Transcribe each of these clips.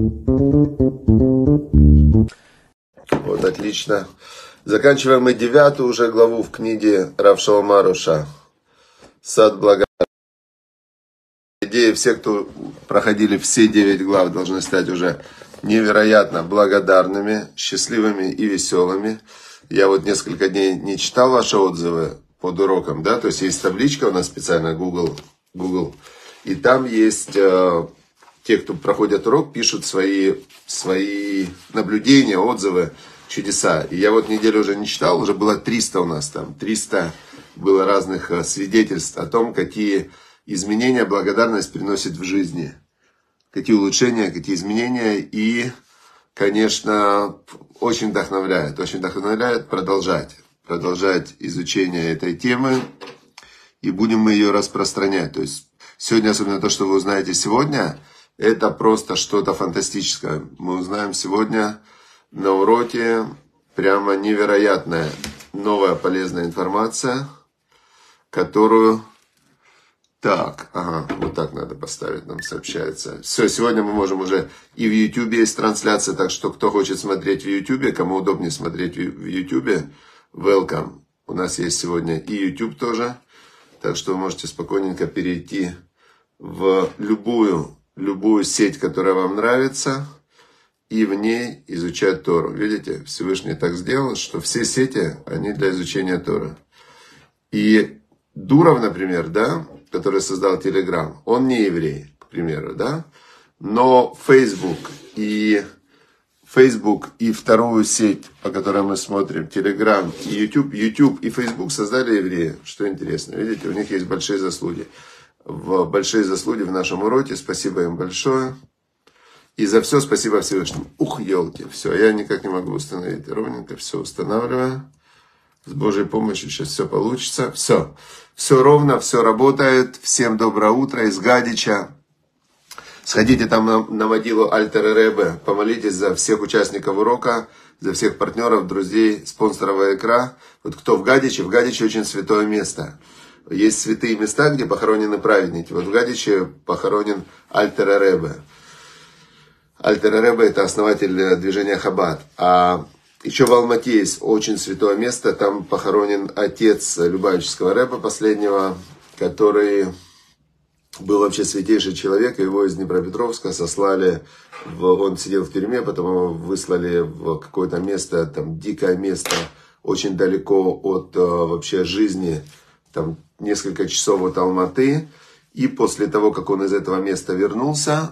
Вот, отлично. Заканчиваем мы 9-ю уже главу в книге Рав Шолома Аруша. Сад благодарности. Идея, все, кто проходили все 9 глав, должны стать уже невероятно благодарными, счастливыми и веселыми. Я вот несколько дней не читал ваши отзывы под уроком, да, то есть есть табличка у нас специально Google, и там есть те, кто проходят урок, пишут свои наблюдения, отзывы, чудеса. И я вот неделю уже не читал, уже было 300 у нас там, 300 было разных свидетельств о том, какие изменения благодарность приносит в жизни, какие улучшения, какие изменения, и, конечно, очень вдохновляет продолжать изучение этой темы, и будем мы ее распространять. То есть сегодня, особенно то, что вы узнаете сегодня, это просто что-то фантастическое. Мы узнаем сегодня на уроке прямо невероятная новая полезная информация, которую... Так, ага, вот так надо поставить, нам сообщается. Все, сегодня мы можем уже и в YouTube есть трансляция, так что кто хочет смотреть в YouTube, кому удобнее смотреть в YouTube, welcome. У нас есть сегодня и YouTube тоже, так что вы можете спокойненько перейти в любую сеть, которая вам нравится, и в ней изучать Тору. Видите, Всевышний так сделал, что все сети, они для изучения Торы. И Дуров, например, да, который создал Telegram, он не еврей, к примеру, да, но Facebook и вторую сеть, по которой мы смотрим, Telegram и YouTube и Facebook создали евреи, что интересно, видите, у них есть большие заслуги в нашем уроке, спасибо им большое, и за все спасибо Всевышнему. Ух, елки, все, я никак не могу установить, ровненько все устанавливаю. С Божьей помощью сейчас все получится. Все ровно, все работает. Всем доброе утро из Гадича. Сходите там на могилу Альтер Ребе. Помолитесь за всех участников урока, за всех партнеров, друзей, спонсоров икра. Вот кто в Гадиче очень святое место. Есть святые места, где похоронены праведники. Вот в Гадиче похоронен Альтер Ребе. Альтер Ребе — это основатель движения Хаббат. А еще в Алмате есть очень святое место, там похоронен отец Любавического Ребе последнего, который был вообще святейший человек, его из Днепропетровска сослали, он сидел в тюрьме, потом его выслали в какое-то место, там дикое место, очень далеко от вообще жизни, там несколько часов от Алматы, и после того, как он из этого места вернулся,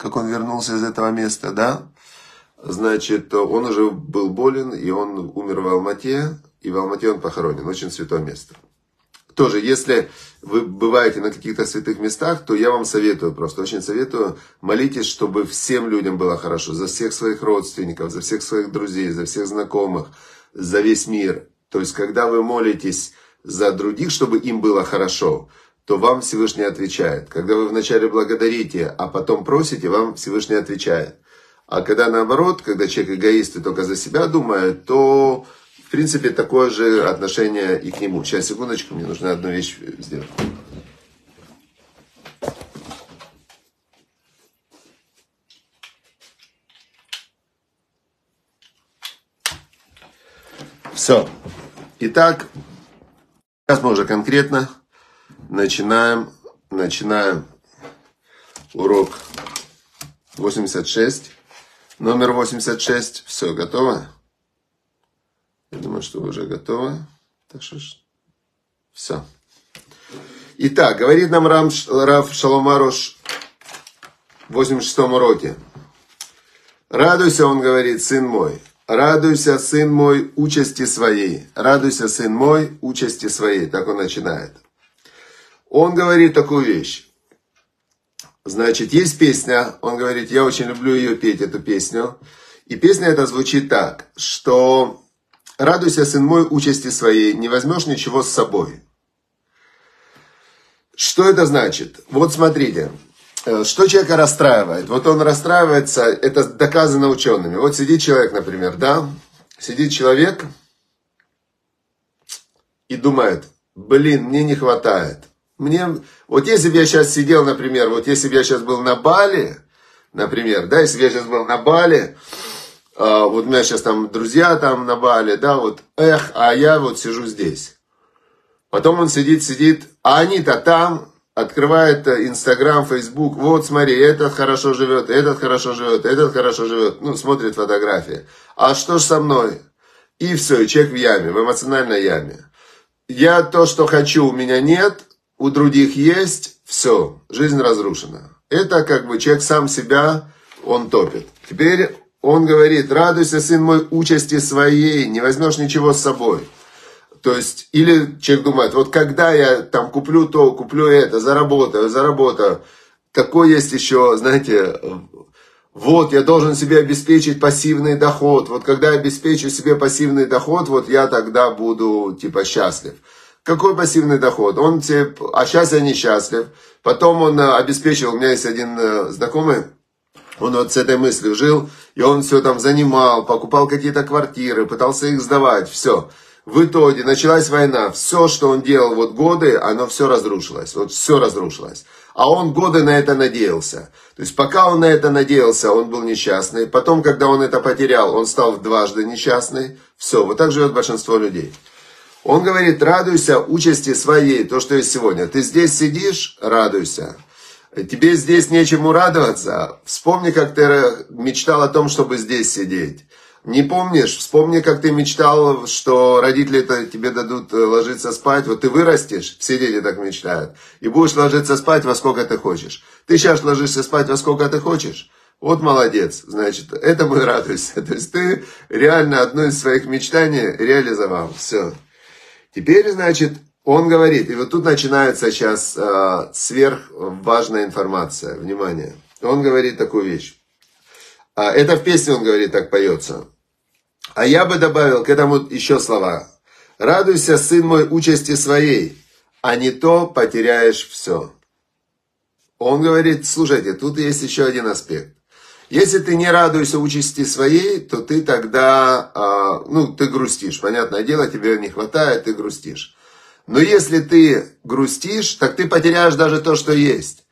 да, значит, он уже был болен, и он умер в Алмате, и в Алмате он похоронен. Очень святое место. Тоже, если вы бываете на каких-то святых местах, то я вам советую, очень советую, молитесь, чтобы всем людям было хорошо, за всех своих родственников, за всех своих друзей, за всех знакомых, за весь мир. То есть, когда вы молитесь за других, чтобы им было хорошо, то вам Всевышний отвечает. Когда вы вначале благодарите, а потом просите, вам Всевышний отвечает. А когда наоборот, когда человек эгоист и только за себя думает, то, в принципе, такое же отношение и к нему. Сейчас, секундочку, мне нужно одну вещь сделать. Все. Итак, сейчас мы уже конкретно начинаем урок 86. Номер 86. Все, готово? Я думаю, что вы уже готовы. Так что все. Итак, говорит нам Рав Шолом Аруш в 86-м уроке. Радуйся, он говорит, сын мой. Радуйся, сын мой, участи своей. Радуйся, сын мой, участи своей. Так он начинает. Он говорит такую вещь. Значит, есть песня, он говорит, я очень люблю ее петь, эту песню. И песня эта звучит так, что «Радуйся, сын мой, участи своей, не возьмешь ничего с собой». Что это значит? Вот смотрите, что человека расстраивает. Вот он расстраивается, это доказано учеными. Вот сидит человек, например, да, сидит человек и думает, блин, мне не хватает. Вот если бы я сейчас сидел, например, вот если бы я сейчас был на Бали, Например, да, если бы я сейчас был на Бали, вот у меня сейчас там друзья там на Бали, да, вот, а я вот сижу здесь. Потом он сидит, а они-то там, открывает Инстаграм, Фейсбук, вот смотри, этот хорошо живет, этот хорошо живет, этот хорошо живет, ну, смотрит фотографии. А что ж со мной? И все, и человек в яме, в эмоциональной яме. Я то, что хочу, у меня нет, у других есть, все, жизнь разрушена. Это как бы человек сам себя, он топит. Теперь он говорит, радуйся, сын мой, участи своей, не возьмешь ничего с собой. То есть, или человек думает, вот когда я там куплю то, куплю это, заработаю. Такой есть еще, знаете, вот я должен себе обеспечить пассивный доход. Вот когда я обеспечу себе пассивный доход, вот я тогда буду типа счастлив. Какой пассивный доход? Он типа, а сейчас я несчастлив. Потом он обеспечил, у меня есть один знакомый, он вот с этой мыслью жил, и он все там занимал, покупал какие-то квартиры, пытался их сдавать, все. В итоге началась война, все, что он делал вот годы, оно все разрушилось, вот все разрушилось. А он годы на это надеялся. То есть пока он на это надеялся, он был несчастный. Потом, когда он это потерял, он стал дважды несчастный. Все, вот так живет большинство людей. Он говорит, радуйся участи своей, то, что есть сегодня. Ты здесь сидишь, радуйся. Тебе здесь нечему радоваться. Вспомни, как ты мечтал о том, чтобы здесь сидеть. Не помнишь? Вспомни, как ты мечтал, что родители-то тебе дадут ложиться спать. Вот ты вырастешь, все дети так мечтают, и будешь ложиться спать во сколько ты хочешь. Ты сейчас ложишься спать во сколько ты хочешь. Вот молодец, значит, этому и радуйся. То есть ты реально одно из своих мечтаний реализовал. Все. Теперь, значит, он говорит, и вот тут начинается сейчас сверхважная информация. Внимание. Он говорит такую вещь. Это в песне он говорит, так поется. А я бы добавил к этому еще слова. Радуйся, сын мой, участи своей, а не то потеряешь все. Он говорит, слушайте, тут есть еще один аспект. Если ты не радуешься участи своей, то ты тогда, ты грустишь. Понятное дело, тебе не хватает, ты грустишь. Но если ты грустишь, так ты потеряешь даже то, что есть.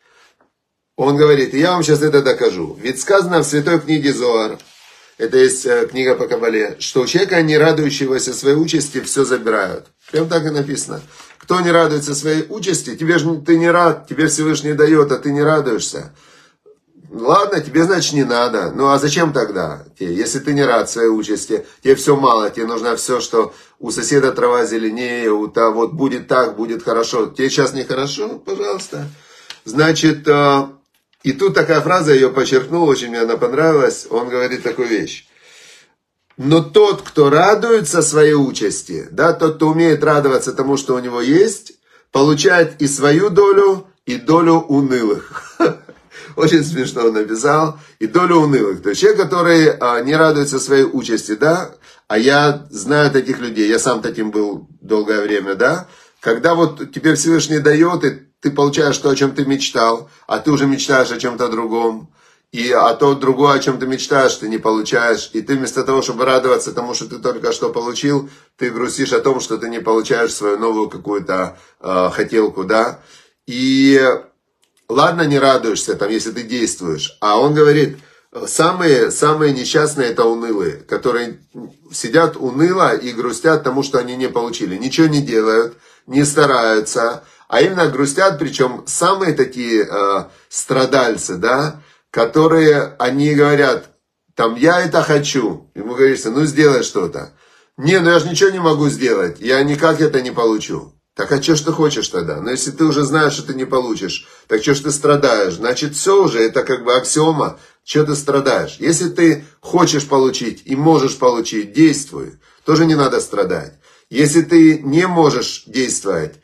Он говорит, и я вам сейчас это докажу. Ведь сказано в святой книге Зоар, это есть книга по Кабале, что у человека, не радующегося своей участи, все забирают. Прям так и написано. Кто не радуется своей участи, ты не рад, тебе Всевышний дает, а ты не радуешься. Ладно, тебе, значит, не надо. Ну, а зачем тогда? Если ты не рад своей участи, тебе все мало, тебе нужно все, что у соседа трава зеленее, вот будет так, будет хорошо. Тебе сейчас нехорошо? Пожалуйста. Значит, и тут такая фраза, я ее подчеркнул, очень мне она понравилась. Он говорит такую вещь. Но тот, кто радуется своей участи, да, тот, кто умеет радоваться тому, что у него есть, получает и свою долю, и долю унылых. Очень смешно он написал. И долю унылых. То есть человек, который не радуется своей участи, да, а я знаю таких людей, я сам таким был долгое время, да, когда вот тебе Всевышний дает, и ты получаешь то, о чем ты мечтал, а ты уже мечтаешь о чем-то другом, а то другое, о чем ты мечтаешь, ты не получаешь, и ты вместо того, чтобы радоваться тому, что ты только что получил, ты грустишь о том, что ты не получаешь свою новую какую-то хотелку, да, и ладно, не радуешься, там, если ты действуешь, а он говорит, самые несчастные это унылые, которые сидят уныло и грустят тому, что они не получили, ничего не делают, не стараются, а именно грустят, причем самые такие страдальцы, да, которые, они говорят, там, я это хочу, ему говорится, ну сделай что-то. Не, ну я же ничего не могу сделать, я никак это не получу. Так а что ж ты хочешь тогда? Но если ты уже знаешь, что ты не получишь, так что ж ты страдаешь? Значит, все уже, это как бы аксиома, что ты страдаешь. Если ты хочешь получить и можешь получить, действуй, тоже не надо страдать. Если ты не можешь действовать,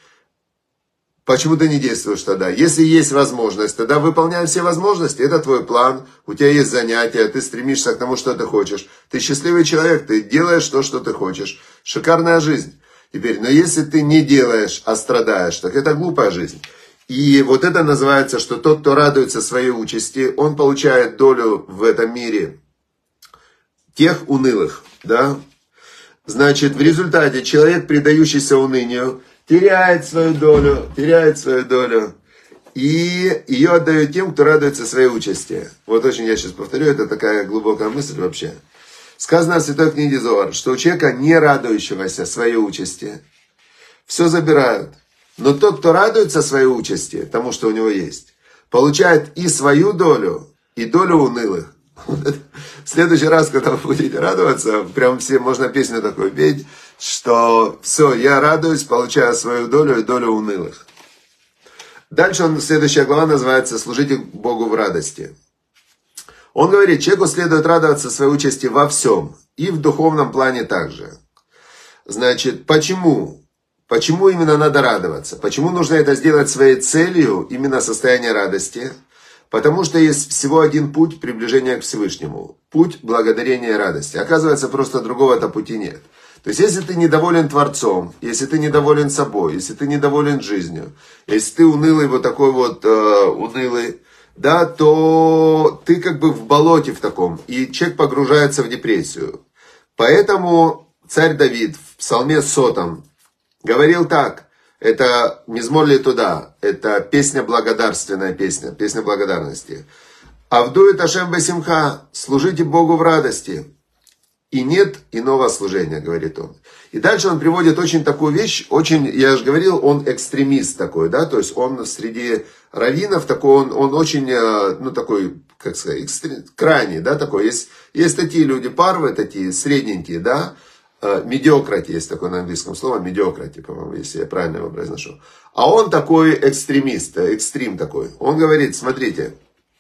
почему ты не действуешь тогда? Если есть возможность, тогда выполняй все возможности. Это твой план, у тебя есть занятия, ты стремишься к тому, что ты хочешь. Ты счастливый человек, ты делаешь то, что ты хочешь. Шикарная жизнь. Теперь, но если ты не делаешь, а страдаешь, так это глупая жизнь. И вот это называется, что тот, кто радуется своей участи, он получает долю в этом мире тех унылых, да? Значит, в результате человек, предающийся унынию, теряет свою долю, и ее отдает тем, кто радуется своей участи. Вот очень я сейчас повторю, это такая глубокая мысль вообще. Сказано в Святой книге Зоар, что у человека, не радующегося своей участи, все забирают. Но тот, кто радуется своей участи, тому, что у него есть, получает и свою долю, и долю унылых. В следующий раз, когда вы будете радоваться, прям все, можно песню такую петь, что все, я радуюсь, получаю свою долю и долю унылых. Дальше следующая глава называется «Служите Богу в радости». Он говорит, человеку следует радоваться своей участи во всем, и в духовном плане также. Значит, почему? Почему именно надо радоваться? Почему нужно это сделать своей целью, именно состояние радости? Потому что есть всего один путь приближения к Всевышнему. Путь благодарения и радости. Оказывается, просто другого-то пути нет. То есть, если ты недоволен Творцом, если ты недоволен собой, если ты недоволен жизнью, если ты унылый, вот такой вот унылый, да, то ты как бы в болоте в таком, и человек погружается в депрессию. Поэтому царь Давид в Псалме 100 говорил так, это «Мизмор летуда», это песня благодарственная песня, песня благодарности. «Авдует Ашем бесимха», служите Богу в радости. И нет иного служения, говорит он. И дальше он приводит очень такую вещь, очень, я же говорил, он экстремист такой, да, то есть он среди раввинов такой, он очень, ну такой, как сказать, крайний, да, такой. Есть такие люди, парвы такие, средненькие, да, медиократи, есть такое на английском слово, медиократи, по-моему, если я правильно его произношу. А он такой экстремист, экстрим такой. Он говорит, смотрите,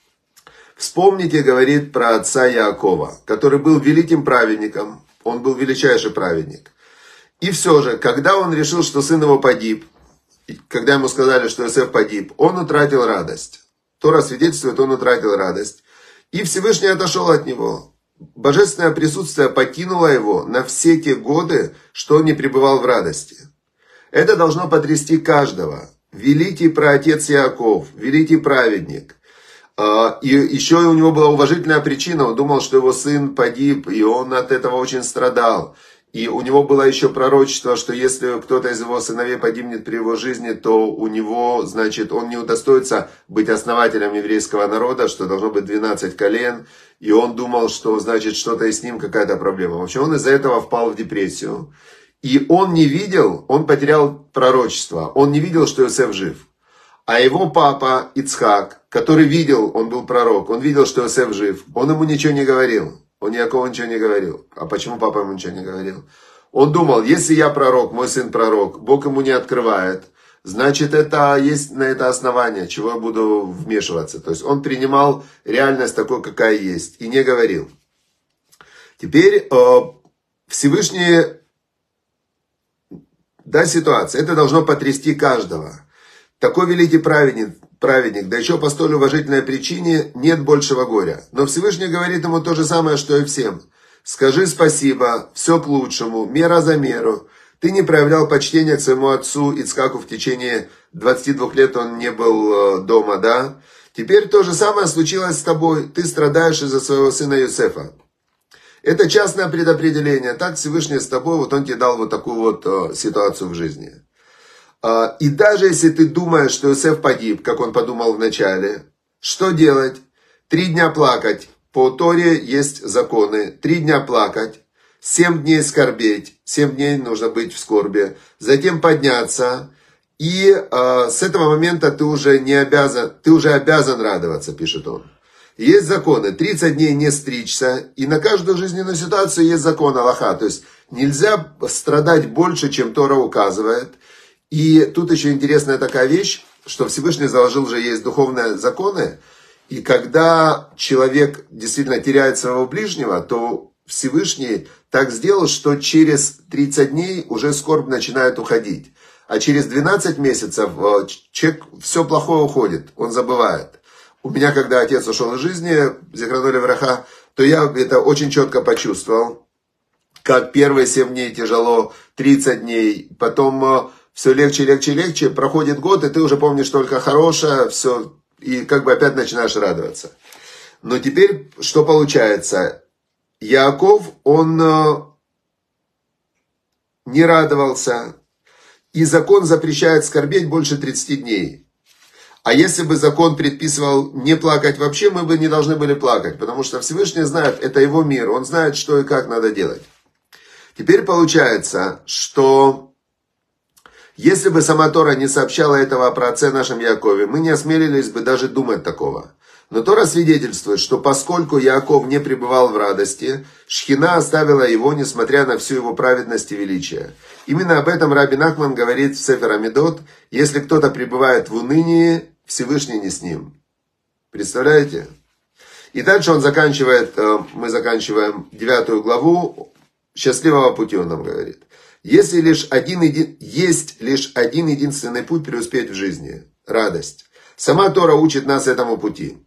вспомните, говорит, про отца Яакова, который был великим праведником, он был величайший праведник. И все же, когда он решил, что сын его погиб, когда ему сказали, что Иосиф погиб, он утратил радость. Тора свидетельствует, он утратил радость. И Всевышний отошел от него. Божественное присутствие покинуло его на все те годы, что он не пребывал в радости. Это должно потрясти каждого. Великий праотец Яаков, великий праведник. И еще у него была уважительная причина. Он думал, что его сын погиб, и он от этого очень страдал. И у него было еще пророчество, что если кто-то из его сыновей погибнет при его жизни, то у него, значит, он не удостоится быть основателем еврейского народа, что должно быть 12 колен. И он думал, что, значит, что-то и с ним какая-то проблема. В общем, он из-за этого впал в депрессию. И он не видел, он потерял пророчество. Он не видел, что Иосиф жив. А его папа Ицхак, который видел, он был пророк, он видел, что Иосиф жив. Он ему ничего не говорил. Он Яакову ничего не говорил. А почему папа ему ничего не говорил? Он думал, если я пророк, мой сын пророк, Бог ему не открывает, значит, это есть на это основание, чего я буду вмешиваться. То есть он принимал реальность такой, какая есть, и не говорил. Теперь Всевышний, да, ситуация, это должно потрясти каждого. Такой великий праведник, да еще по столь уважительной причине, нет большего горя. Но Всевышний говорит ему то же самое, что и всем. Скажи спасибо, все к лучшему, мера за меру. Ты не проявлял почтения к своему отцу Ицхаку в течение 22 лет, он не был дома, да? Теперь то же самое случилось с тобой. Ты страдаешь из-за своего сына Иосифа. Это частное предопределение. Так Всевышний с тобой, вот он тебе дал вот такую вот ситуацию в жизни. И даже если ты думаешь, что Иосиф погиб, как он подумал вначале, что делать? 3 дня плакать. По Торе есть законы. 3 дня плакать. 7 дней скорбеть. 7 дней нужно быть в скорби. Затем подняться. И с этого момента ты уже обязан радоваться, пишет он. Есть законы. 30 дней не стричься. И на каждую жизненную ситуацию есть закон Аллаха. То есть нельзя страдать больше, чем Тора указывает. И тут еще интересная такая вещь, что Всевышний заложил же есть духовные законы, и когда человек действительно теряет своего ближнего, то Всевышний так сделал, что через 30 дней уже скорбь начинает уходить. А через 12 месяцев человек все плохое уходит, он забывает. У меня, когда отец ушел из жизни, Зихрону левраха, то я это очень четко почувствовал, как первые 7 дней тяжело, 30 дней, потом все легче, легче, легче, проходит год, и ты уже помнишь только хорошее, все, и как бы опять начинаешь радоваться. Но теперь что получается? Яаков, он не радовался, и закон запрещает скорбеть больше 30 дней. А если бы закон предписывал не плакать вообще, мы бы не должны были плакать, потому что Всевышний знает, это его мир, он знает, что и как надо делать. Теперь получается, что если бы сама Тора не сообщала этого про отце нашем Якове, мы не осмелились бы даже думать такого. Но Тора свидетельствует, что поскольку Яаков не пребывал в радости, Шхина оставила его, несмотря на всю его праведность и величие. Именно об этом Раби Нахман говорит в Сефер Амидот: если кто-то пребывает в унынии, Всевышний не с ним. Представляете? И дальше он заканчивает, мы заканчиваем 9 главу, счастливого пути он нам говорит. Есть лишь один единственный путь преуспеть в жизни – радость. Сама Тора учит нас этому пути.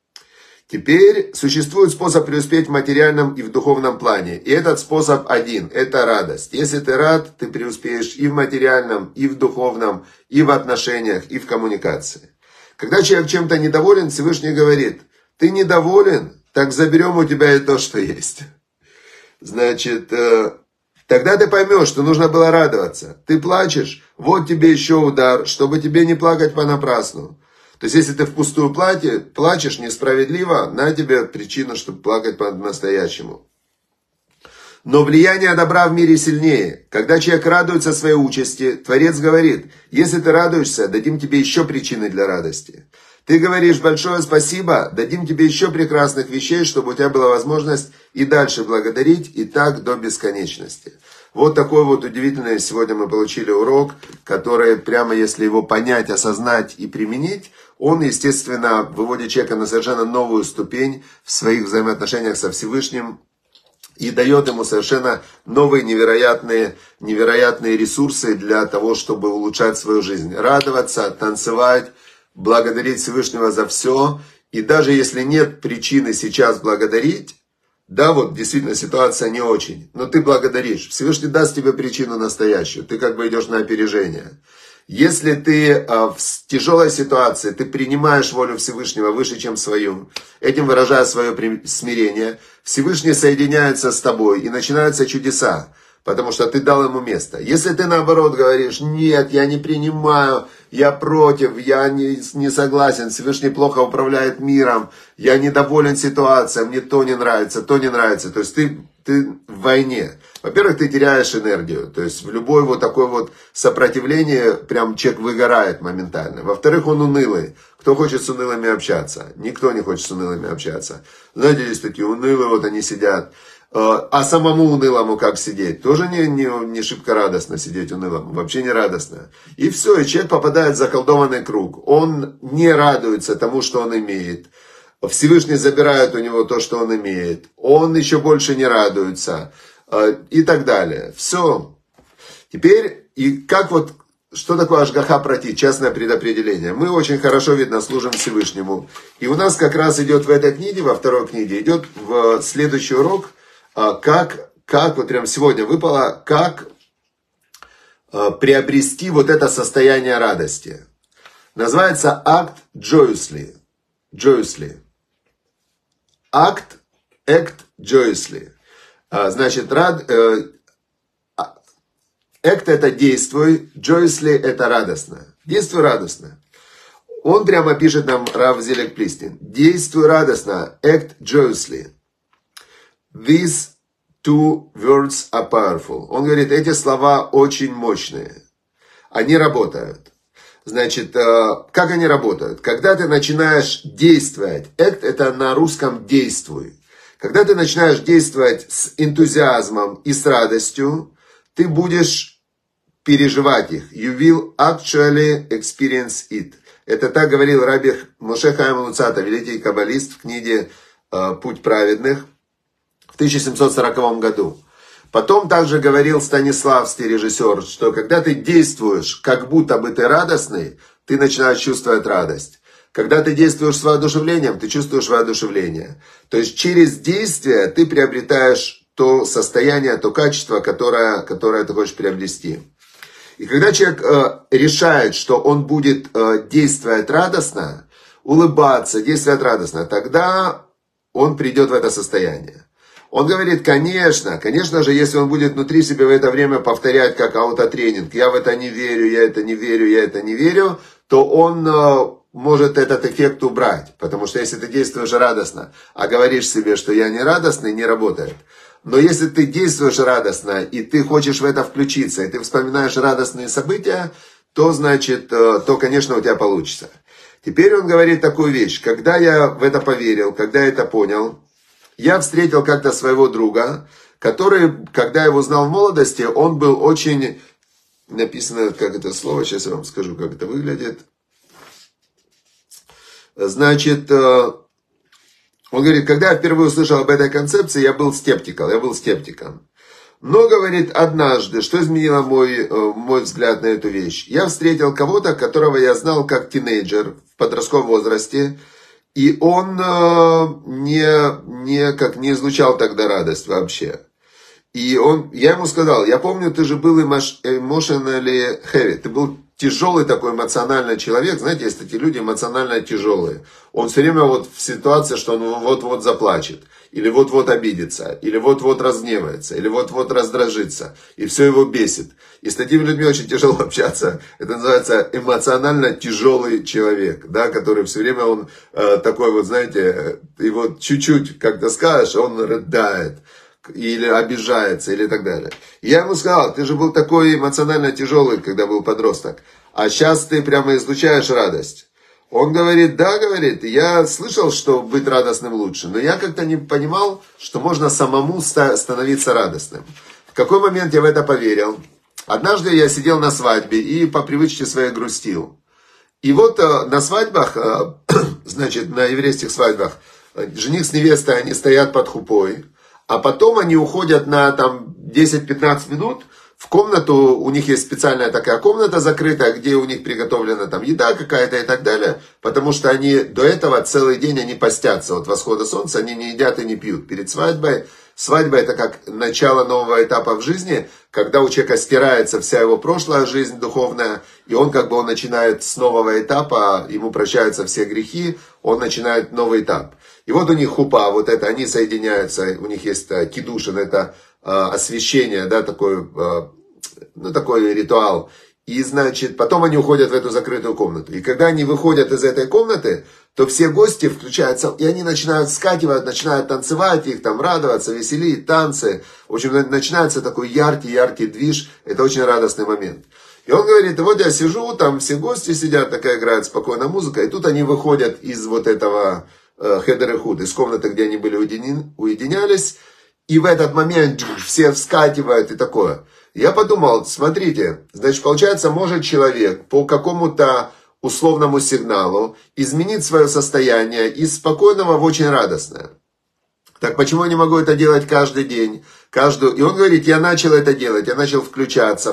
Теперь существует способ преуспеть в материальном и в духовном плане. И этот способ один – это радость. Если ты рад, ты преуспеешь и в материальном, и в духовном, и в отношениях, и в коммуникации. Когда человек чем-то недоволен, Всевышний говорит: ты недоволен, так заберем у тебя и то, что есть. Значит, тогда ты поймешь, что нужно было радоваться. Ты плачешь, вот тебе еще удар, чтобы тебе не плакать понапрасну. То есть, если ты впустую плачешь несправедливо, на тебе причина, чтобы плакать по-настоящему. Но влияние добра в мире сильнее. Когда человек радуется своей участи, Творец говорит: если ты радуешься, дадим тебе еще причины для радости. Ты говоришь большое спасибо, дадим тебе еще прекрасных вещей, чтобы у тебя была возможность и дальше благодарить, и так до бесконечности. Вот такой вот удивительный сегодня мы получили урок, который прямо если его понять, осознать и применить, он, естественно, выводит человека на совершенно новую ступень в своих взаимоотношениях со Всевышним и дает ему совершенно новые невероятные ресурсы для того, чтобы улучшать свою жизнь. Радоваться, танцевать, благодарить Всевышнего за все. И даже если нет причины сейчас благодарить, да, вот действительно ситуация не очень, но ты благодаришь. Всевышний даст тебе причину настоящую. Ты как бы идешь на опережение. Если ты в тяжелой ситуации, ты принимаешь волю Всевышнего выше, чем свою, этим выражая свое смирение, Всевышний соединяется с тобой и начинаются чудеса, потому что ты дал ему место. Если ты наоборот говоришь: нет, я не принимаю, я против, я не согласен, Всевышний плохо управляет миром, я недоволен ситуацией, мне то не нравится, то не нравится. То есть ты в войне. Во-первых, ты теряешь энергию. То есть в любое вот такое вот сопротивление прям человек выгорает моментально. Во-вторых, он унылый. Кто хочет с унылыми общаться? Никто не хочет с унылыми общаться. Знаете, есть такие унылые, вот они сидят. А самому унылому как сидеть? Тоже не шибко радостно сидеть унылому. Вообще не радостно. И все, и человек попадает в заколдованный круг. Он не радуется тому, что он имеет. Всевышний забирает у него то, что он имеет. Он еще больше не радуется. И так далее. Все. Теперь, и как вот, что такое ашгаха прати, частное предопределение? Мы очень хорошо, видно, служим Всевышнему. И у нас как раз идет в этой книге, во второй книге, идет в следующий урок, как вот прям сегодня выпало, как приобрести вот это состояние радости. Называется акт joyously. Акт joyously. Значит, act это действуй, joyously это радостно. Действуй радостно. Он прямо пишет нам, Рав Зелек Плистин: действуй радостно, act joyously. These two words are powerful. Он говорит, эти слова очень мощные. Они работают. Значит, как они работают? Когда ты начинаешь действовать, act это на русском действуй. Когда ты начинаешь действовать с энтузиазмом и с радостью, ты будешь переживать их. You will actually experience it. Это так говорил Раби Моше Хаим Луцата, великий каббалист, в книге «Путь праведных» в 1740 году. Потом также говорил Станиславский режиссер, что когда ты действуешь, как будто бы ты радостный, ты начинаешь чувствовать радость. Когда ты действуешь с воодушевлением, ты чувствуешь воодушевление. То есть через действие ты приобретаешь то состояние, то качество, которое ты хочешь приобрести. И когда человек решает, что он будет действовать радостно, улыбаться, действовать радостно, тогда он придет в это состояние. Он говорит, конечно же, если он будет внутри себя в это время повторять как аутотренинг, я в это не верю, я это не верю, я это не верю, то он может этот эффект убрать. Потому что если ты действуешь радостно, а говоришь себе, что я не радостный, не работает. Но если ты действуешь радостно, и ты хочешь в это включиться, и ты вспоминаешь радостные события, то, значит, то, конечно, у тебя получится. Теперь он говорит такую вещь. Когда я в это поверил, когда я это понял, я встретил как-то своего друга, который, когда я его узнал в молодости, он был очень... Написано, как это слово, сейчас я вам скажу, как это выглядит. Значит, он говорит, когда я впервые услышал об этой концепции, я был скептиком. Но, говорит, однажды, что изменило мой взгляд на эту вещь? Я встретил кого-то, которого я знал как тинейджер в подростковом возрасте, и он не излучал тогда радость вообще. И я ему сказал, я помню, ты же был emotionally heavy, ты был тяжелый такой эмоциональный человек, знаете, есть такие люди эмоционально тяжелые. Он все время вот в ситуации, что он вот-вот заплачет, или вот-вот обидится, или вот-вот разгневается, или вот-вот раздражится, и все его бесит. И с такими людьми очень тяжело общаться. Это называется эмоционально тяжелый человек, да, который все время он такой вот, знаете, и вот чуть-чуть, как-то скажешь, он рыдает. Или обижается, или так далее. Я ему сказал, ты же был такой эмоционально тяжелый, когда был подросток, а сейчас ты прямо излучаешь радость. Он говорит, да, говорит, я слышал, что быть радостным лучше, но я как-то не понимал, что можно самому становиться радостным. В какой момент я в это поверил? Однажды я сидел на свадьбе и по привычке своей грустил. И вот на свадьбах, значит, на еврейских свадьбах, жених с невестой, они стоят под хупой. А потом они уходят на там 10-15 минут в комнату, у них есть специальная такая комната закрытая, где у них приготовлена там еда какая-то и так далее, потому что они до этого целый день они постятся, от восхода солнца они не едят и не пьют перед свадьбой. Свадьба это как начало нового этапа в жизни, когда у человека стирается вся его прошлая жизнь духовная, и он он начинает с нового этапа, ему прощаются все грехи, он начинает новый этап. И вот у них хупа, вот это, они соединяются, у них есть кидушин, это освящение, да, такой ритуал. И, значит, потом они уходят в эту закрытую комнату. И когда они выходят из этой комнаты, то все гости включаются, и они начинают скакивать, начинают танцевать, их там радоваться, веселить, танцы. В общем, начинается такой яркий движ, это очень радостный момент. И он говорит, вот я сижу, там все гости сидят, такая играет спокойная музыка, и тут они выходят из вот этого хедер и худ, из комнаты, где они были уединялись, и в этот момент все вскакивают и такое. Я подумал, смотрите, значит, получается, может человек по какому-то условному сигналу изменить свое состояние из спокойного в очень радостное. Так почему я не могу это делать каждый день? И он говорит, я начал это делать, я начал включаться,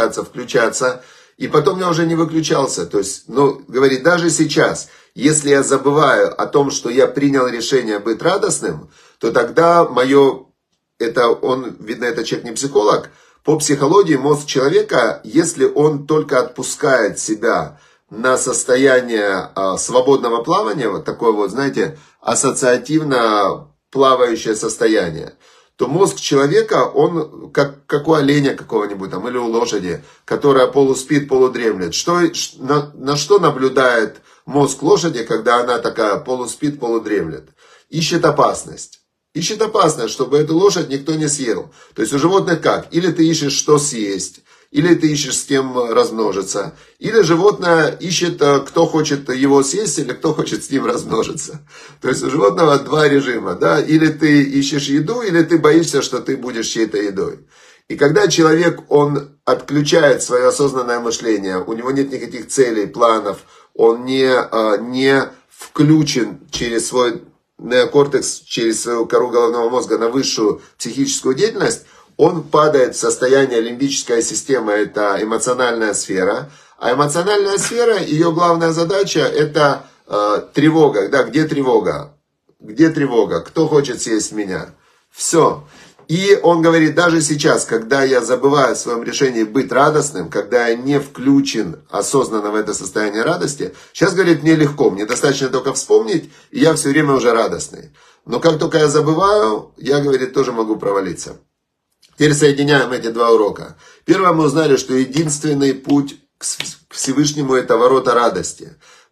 и потом я уже не выключался. То есть, говорит, даже сейчас, если я забываю о том, что я принял решение быть радостным, то тогда видно, это человек не психолог, по психологии мозг человека, если он только отпускает себя на состояние свободного плавания, вот такое вот, знаете, ассоциативно плавающее состояние, то мозг человека, он как у оленя какого-нибудь там, или у лошади, которая полуспит, полудремлет. На что наблюдает мозг лошади, когда она такая полуспит, полудремлет? Ищет опасность. Ищет опасность, чтобы эту лошадь никто не съел. То есть у животных как? Или ты ищешь, что съесть, или ты ищешь, с кем размножиться, или животное ищет, кто хочет его съесть, или кто хочет с ним размножиться. То есть у животного два режима, да? Или ты ищешь еду, или ты боишься, что ты будешь чьей-то едой. И когда человек, он отключает свое осознанное мышление, у него нет никаких целей, планов, он не включен через свой неокортекс, через свою кору головного мозга на высшую психическую деятельность, он падает в состояние лимбическая система, это эмоциональная сфера. А эмоциональная сфера, ее главная задача это тревога. Да, где тревога? Где тревога? Кто хочет съесть меня? Все. И он говорит, даже сейчас, когда я забываю о своем решении быть радостным, когда я не включен осознанно в это состояние радости, сейчас, говорит, мне легко, мне достаточно только вспомнить, и я все время уже радостный. Но как только я забываю, я, говорит, тоже могу провалиться. Теперь соединяем эти два урока. Первое, мы узнали, что единственный путь к Всевышнему это ворота радости.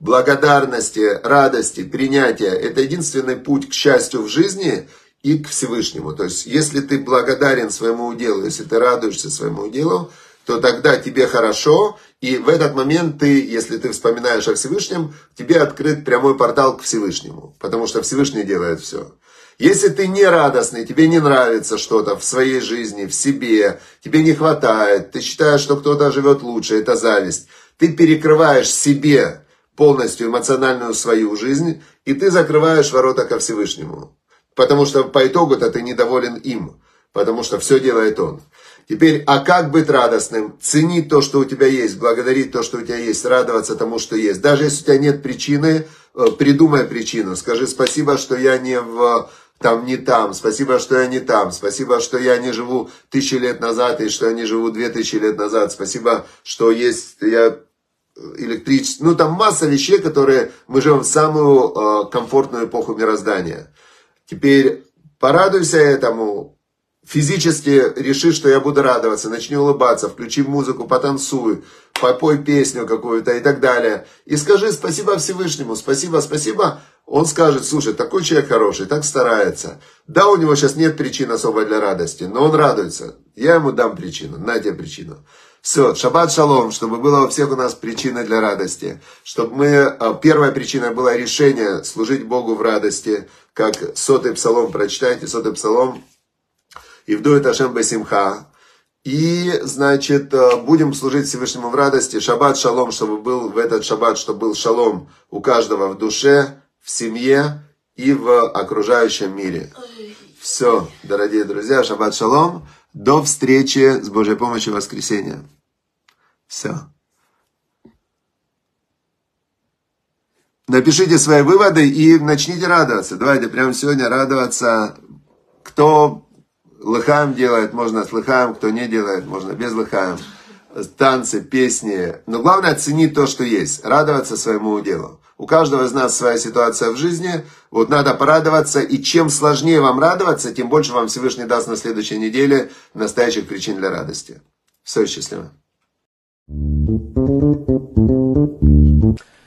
благодарности, радости, принятия. Это единственный путь к счастью в жизни и к Всевышнему. То есть, если ты благодарен своему уделу, если ты радуешься своему уделу, то тогда тебе хорошо, и в этот момент ты, если ты вспоминаешь о Всевышнем, тебе открыт прямой портал к Всевышнему, потому что Всевышний делает все. Если ты не радостный, тебе не нравится что-то в своей жизни, в себе, тебе не хватает, ты считаешь, что кто-то живет лучше, это зависть, ты перекрываешь себе полностью эмоциональную свою жизнь, и ты закрываешь ворота ко Всевышнему. Потому что по итогу-то ты недоволен им, потому что все делает он. Теперь, а как быть радостным? Ценить то, что у тебя есть, благодарить то, что у тебя есть, радоваться тому, что есть. Даже если у тебя нет причины, придумай причину. Скажи спасибо, что я не там, спасибо, что я не там, спасибо, что я не живу 1000 лет назад и что я не живу 2000 лет назад, спасибо, что есть электричество. Ну, там масса вещей, которые мы живем в самую комфортную эпоху мироздания. Теперь порадуйся этому. Физически реши, что я буду радоваться, начни улыбаться, включи музыку, потанцуй, попой песню какую-то и так далее. И скажи спасибо Всевышнему, спасибо, спасибо. Он скажет, слушай, такой человек хороший, так старается. Да, у него сейчас нет причин особой для радости, но он радуется. Я ему дам причину, на тебе причину. Все, шаббат шалом, чтобы было у всех у нас причины для радости. Чтобы первая причина была решение служить Богу в радости. Как 100-й псалом, прочитайте 100-й псалом. Ивдует Ашем бесимха. И, значит, будем служить Всевышнему в радости. Шаббат шалом, чтобы был в этот шаббат, чтобы был шалом у каждого в душе, в семье и в окружающем мире. Все, дорогие друзья, шаббат шалом. До встречи с Божьей помощью в воскресенье. Все. Напишите свои выводы и начните радоваться. Давайте прямо сегодня радоваться. Кто лыхаем делает, можно с лыхаем, кто не делает, можно без лыхаем. Танцы, песни. Но главное оценить то, что есть. Радоваться своему делу. У каждого из нас своя ситуация в жизни. Вот надо порадоваться. И чем сложнее вам радоваться, тем больше вам Всевышний даст на следующей неделе настоящих причин для радости. Все, счастливо.